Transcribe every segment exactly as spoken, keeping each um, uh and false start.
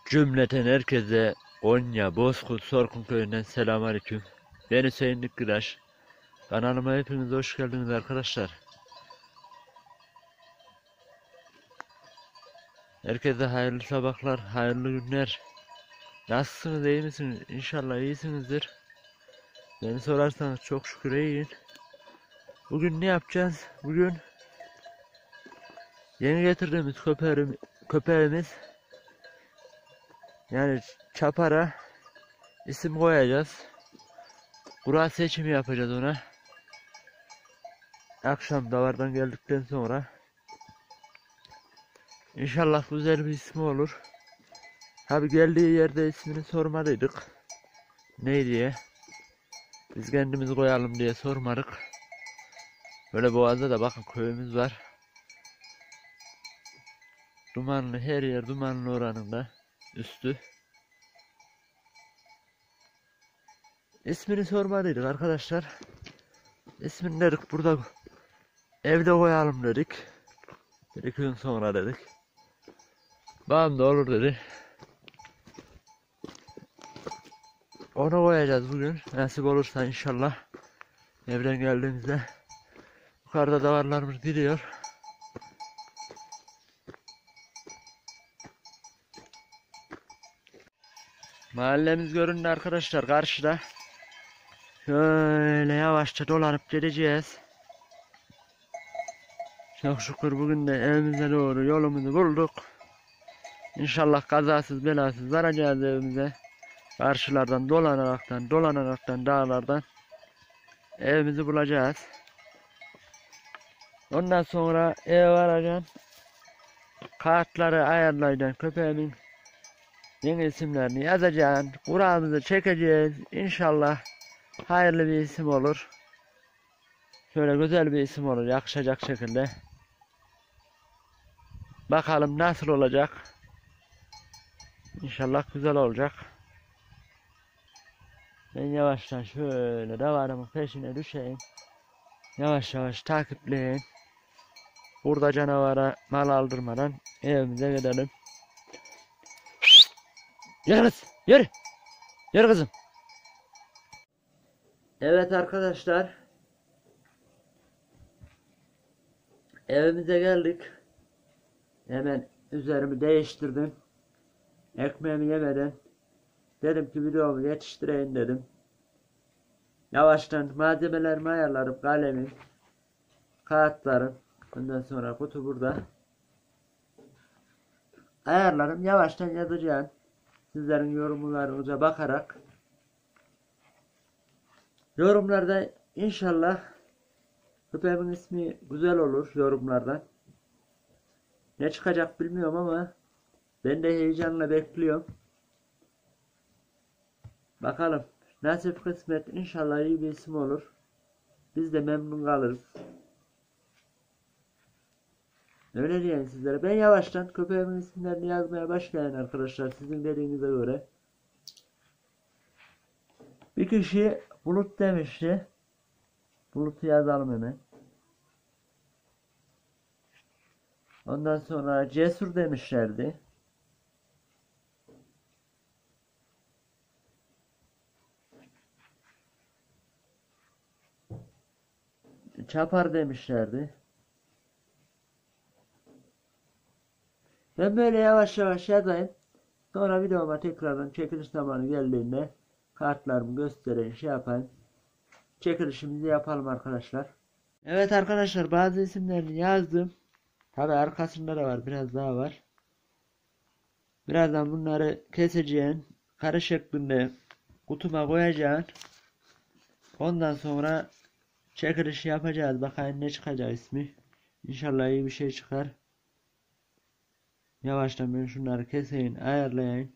Cümleten herkese Konya Bozkurt Sorkun köyünden selamünaleyküm. Ben Hüseyin Dikkidaş. Kanalıma hepiniz hoş geldiniz arkadaşlar. Herkese hayırlı sabahlar, hayırlı günler. Nasılsınız, iyi misiniz? İnşallah iyisinizdir. Beni sorarsanız çok şükür iyiyim. Bugün ne yapacağız? Bugün yeni getirdiğimiz köpeğim, köpeğimiz yani Çapar'a isim koyacağız. Kura seçimi yapacağız ona. Akşam davardan geldikten sonra. İnşallah güzel bir ismi olur. Abi geldiği yerde ismini sormadıydık. Ne diye. Biz kendimiz koyalım diye sormadık. Böyle Boğaz'da da bakın köyümüz var. Dumanlı, her yer dumanlı oranın da üstü. İsmini sormadıydık arkadaşlar. İsmini dedik burada evde koyalım dedik. Bir iki gün sonra dedik. Babam da olur dedi. Onu koyacağız bugün. Nasip olursa inşallah. Evden geldiğimizde. Yukarıda davarlarımız gidiyor. Mahallemiz göründü arkadaşlar karşıda. Şöyle yavaşça dolanıp gideceğiz. Çok şükür bugün de evimize doğru yolumuzu bulduk. İnşallah kazasız belasız varacağız evimize. Karşılardan dolanaraktan dolanaraktan dağlardan evimizi bulacağız. Ondan sonra eve varacağım. Kartları ayarlayacağım. Köpeğimin yeni isimlerini yazacağım. Kuramızı çekeceğiz. İnşallah hayırlı bir isim olur. Şöyle güzel bir isim olur. Yakışacak şekilde. Bakalım nasıl olacak. İnşallah güzel olacak. Ben yavaştan şöyle davarımın peşine düşeyim. Yavaş yavaş takipleyin. Burada canavara mal aldırmadan evimize gidelim. Yürü kız, yürü. Yürü kızım. Evet arkadaşlar. Evimize geldik. Hemen üzerimi değiştirdim. Ekmeğimi yemeden dedim ki videomu yetiştireyim dedim. Yavaştan malzemelerimi ayarlarım. Kalemim, kağıtlarım. Ondan sonra kutu burada. Ayarlarım. Yavaştan yazacağım. Sizlerin yorumlarınıza bakarak. Yorumlarda inşallah köpeğimin ismi güzel olur yorumlardan. Ne çıkacak bilmiyorum ama ben de heyecanla bekliyorum. Bakalım. Nasip kısmet inşallah iyi bir isim olur. Biz de memnun kalırız. Öyle diyeyim sizlere. Ben yavaştan köpeğimin isimlerini yazmaya başlayın arkadaşlar. Sizin dediğinize göre. Bir kişi Bulut demişti. Bulut'u yazalım hemen. Ondan sonra Cesur demişlerdi. Çapar demişlerdi. Ben böyle yavaş yavaş yazayım. Sonra videoma tekrardan çekiliş zamanı geldiğinde kartlarımı göstereyim, şey yapayım. Çekilişimizi yapalım arkadaşlar. Evet arkadaşlar, bazı isimlerini yazdım. Tabi arkasında da var, biraz daha var. Birazdan bunları keseceğim. Kare şeklinde kutuma koyacağım. Ondan sonra çekilişi yapacağız. Bakayım ne çıkacak ismi. İnşallah iyi bir şey çıkar. Yavaştan ben şunları keseyim, ayarlayayım.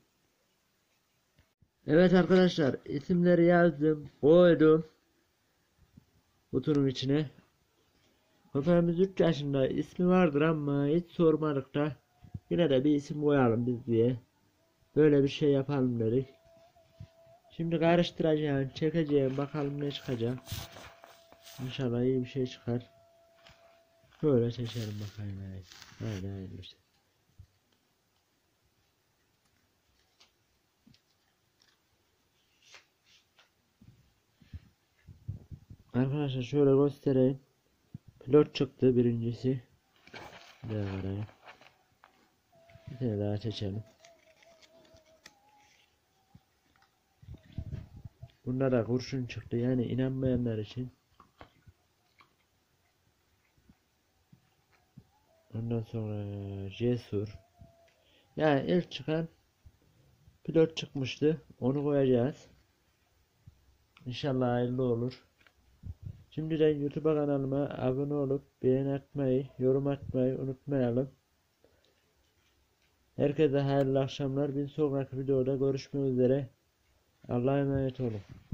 Evet arkadaşlar, isimleri yazdım, koydum kutunun içine. Köpeğimiz üç yaşında, ismi vardır ama hiç sormadık da yine de bir isim koyalım biz diye. Böyle bir şey yapalım dedik. Şimdi karıştıracağım, çekeceğim, bakalım ne çıkacak. İnşallah iyi bir şey çıkar. Böyle seçelim bakayım. Haydi haydi işte. Arkadaşlar şöyle göstereyim. Pilot çıktı birincisi. Bir daha arayayım. Bir tane daha seçelim. Bunda da kurşun çıktı, yani inanmayanlar için. Ondan sonra cesur. Yani ilk çıkan pilot çıkmıştı. Onu koyacağız. İnşallah hayırlı olur. Şimdiden YouTube kanalıma abone olup beğeni atmayı, yorum atmayı unutmayalım. Herkese hayırlı akşamlar. Bir sonraki videoda görüşmek üzere. Allah'a emanet olun.